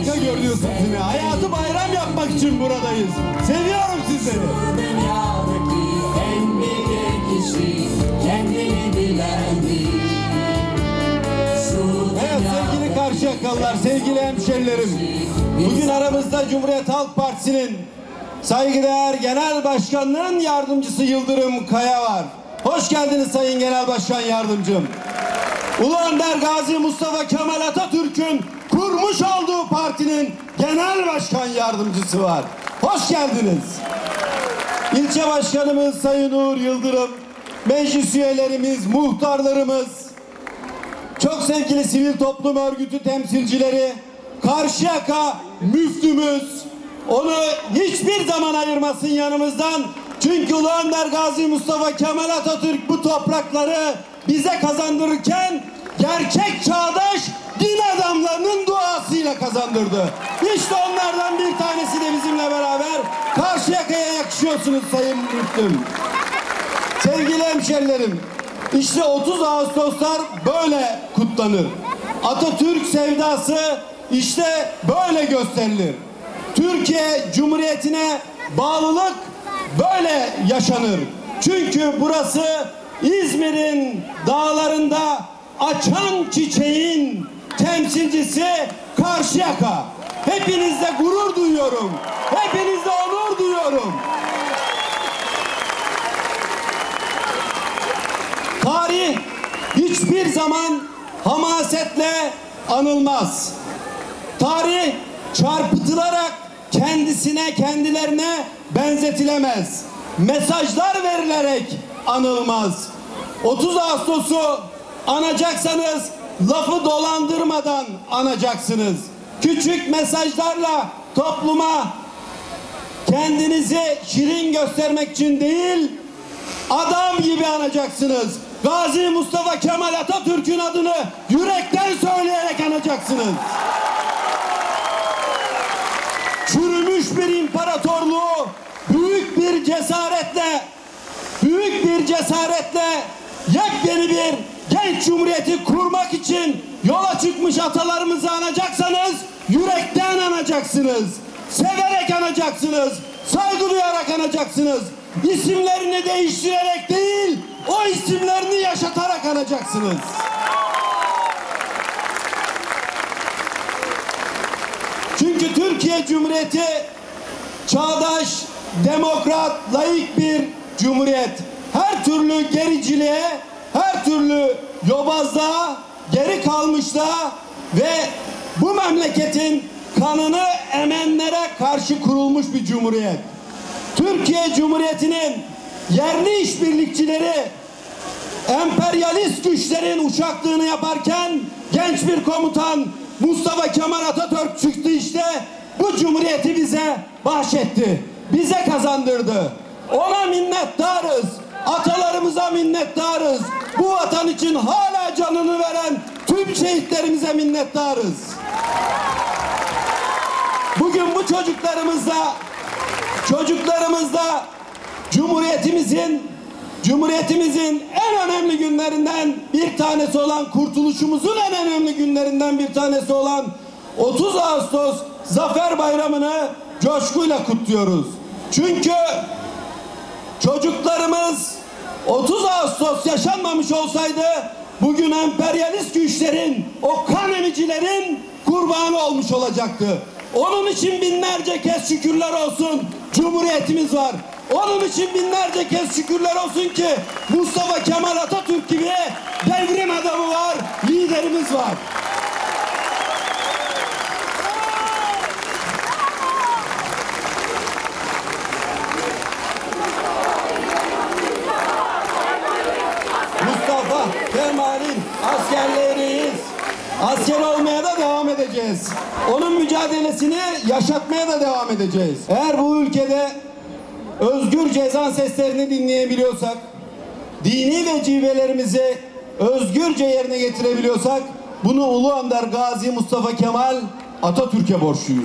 harika görünüyorsun seni. Hayatı bayram yapmak için buradayız. Seviyorum sizleri. Dünyadaki en bilge kişi kendini bilendir. Evet sevgili Karşıyakalılar, sevgili hemşerilerim. Bugün aramızda Cumhuriyet Halk Partisi'nin saygıdeğer Genel Başkanı'nın yardımcısı Yıldırım Kaya var. Hoş geldiniz Sayın Genel Başkan Yardımcım. Ulu Önder Gazi Mustafa Kemal Atatürk'ün kurmuş olduğu partinin Genel Başkan Yardımcısı var. Hoş geldiniz. İlçe Başkanımız Sayın Uğur Yıldırım, meclis üyelerimiz, muhtarlarımız, çok sevgili sivil toplum örgütü temsilcileri, Karşıyaka müftümüz, onu hiçbir zaman ayırmasın yanımızdan. Çünkü Ulu Önder Gazi Mustafa Kemal Atatürk bu toprakları bize kazandırırken gerçek çağdaş din adamlarının duasıyla kazandırdı. İşte onlardan bir tanesi de bizimle beraber. Karşıyaka'ya yakışıyorsunuz Sayın Müftüm. Sevgili hemşerilerim, işte 30 Ağustoslar böyle kutlanır. Atatürk sevdası işte böyle gösterilir. Türkiye Cumhuriyeti'ne bağlılık böyle yaşanır. Çünkü burası İzmir'in dağlarında açan çiçeğin temsilcisi Karşıyaka. Hepinizle gurur duyuyorum. Hepinizle onur duyuyorum. Tarih hiçbir zaman hamasetle anılmaz. Tarih çarpıtılarak kendilerine benzetilemez. Mesajlar verilerek anılmaz. 30 Ağustos'u anacaksanız lafı dolandırmadan anacaksınız. Küçük mesajlarla topluma kendinizi şirin göstermek için değil, adam gibi anacaksınız. Gazi Mustafa Kemal Atatürk'ün adını yürekten söyleyerek anacaksınız. Çürümüş bir imparatorluğu büyük bir cesaretle yepyeni bir genç cumhuriyeti kurmak için yola çıkmış atalarımızı anacaksanız yürekten anacaksınız. Severek anacaksınız. Saygı duyarak anacaksınız. İsimlerini değiştirerek değil, o isimlerini yaşatarak anacaksınız. Çünkü Türkiye Cumhuriyeti çağdaş, demokrat, laik bir cumhuriyet. Her türlü gericiliğe, her türlü yobazlığa, geri kalmışlığa ve bu memleketin kanını emenlere karşı kurulmuş bir cumhuriyet. Türkiye Cumhuriyeti'nin yerli işbirlikçileri emperyalist güçlerin uçaklığını yaparken genç bir komutan Mustafa Kemal Atatürk çıktı, işte bu cumhuriyeti bize bahşetti. Bize kazandırdı. Ona minnettarız. Atalarımıza minnettarız. Bu vatan için hala canını veren tüm şehitlerimize minnettarız. Bugün bu çocuklarımızla Cumhuriyetimizin en önemli günlerinden bir tanesi olan, kurtuluşumuzun en önemli günlerinden bir tanesi olan 30 Ağustos Zafer Bayramı'nı coşkuyla kutluyoruz. Çünkü çocuklarımız 30 Ağustos yaşanmamış olsaydı bugün emperyalist güçlerin, o kan emicilerin kurbanı olmuş olacaktı. Onun için binlerce kez şükürler olsun Cumhuriyetimiz var. Onun için binlerce kez şükürler olsun ki Mustafa Kemal Atatürk gibi devrim adamı var, liderimiz var. Mustafa Kemal'in askerleriyiz. Asker olmaya da devam edeceğiz. Onun mücadelesini yaşatmaya da devam edeceğiz. Eğer bu ülkede özgürce ezan seslerini dinleyebiliyorsak, dini vecibelerimizi özgürce yerine getirebiliyorsak, bunu Ulu Önder Gazi Mustafa Kemal Atatürk'e borçluyuz.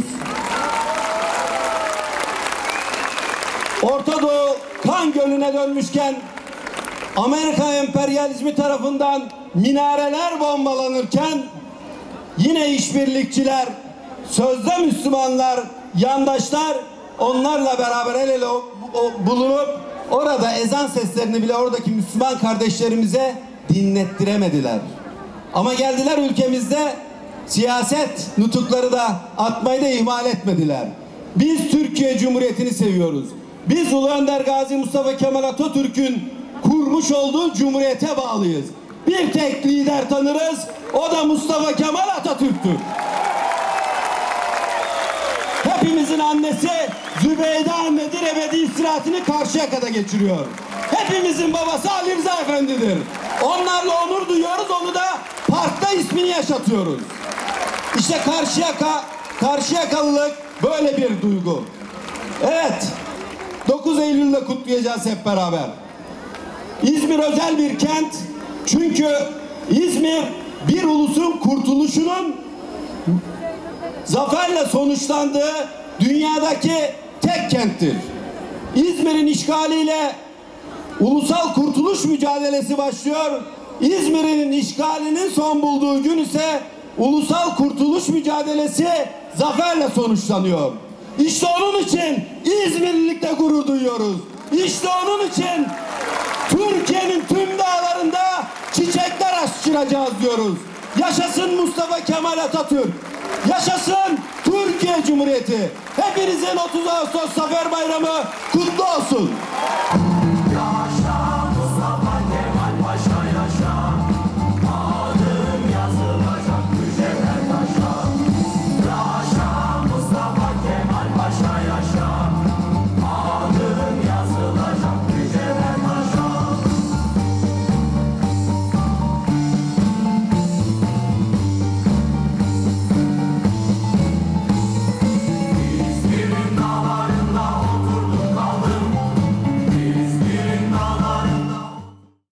Orta Doğu kan gölüne dönmüşken, Amerika emperyalizmi tarafından minareler bombalanırken, yine işbirlikçiler sözde Müslümanlar, yandaşlar onlarla beraber el ele bulunup orada ezan seslerini bile oradaki Müslüman kardeşlerimize dinlettiremediler. Ama geldiler ülkemizde siyaset nutukları da atmayı da ihmal etmediler. Biz Türkiye Cumhuriyeti'ni seviyoruz. Biz Ulu Önder Gazi Mustafa Kemal Atatürk'ün kurmuş olduğu cumhuriyete bağlıyız. Bir tek lider tanırız, o da Mustafa Kemal Atatürk'tür. Hepimizin annesi Zübeyde annedir, ebedi istirahatini Karşıyaka'da geçiriyor. Hepimizin babası Ali Rıza Efendi'dir. Onlarla onur duyuyoruz, onu da parkta ismini yaşatıyoruz. İşte Karşıyakalılık böyle bir duygu. Evet, 9 Eylül'de kutlayacağız hep beraber. İzmir özel bir kent. Çünkü İzmir bir ulusun kurtuluşunun zaferle sonuçlandığı dünyadaki tek kenttir. İzmir'in işgaliyle ulusal kurtuluş mücadelesi başlıyor. İzmir'in işgalinin son bulduğu gün ise ulusal kurtuluş mücadelesi zaferle sonuçlanıyor. İşte onun için İzmirlilikle gurur duyuyoruz. İşte onun için Türkiye'nin tüm dağlarında çiçekler açacağız diyoruz. Yaşasın Mustafa Kemal Atatürk. Yaşasın Türkiye Cumhuriyeti. Hepinizin 30 Ağustos Zafer Bayramı kutlu olsun.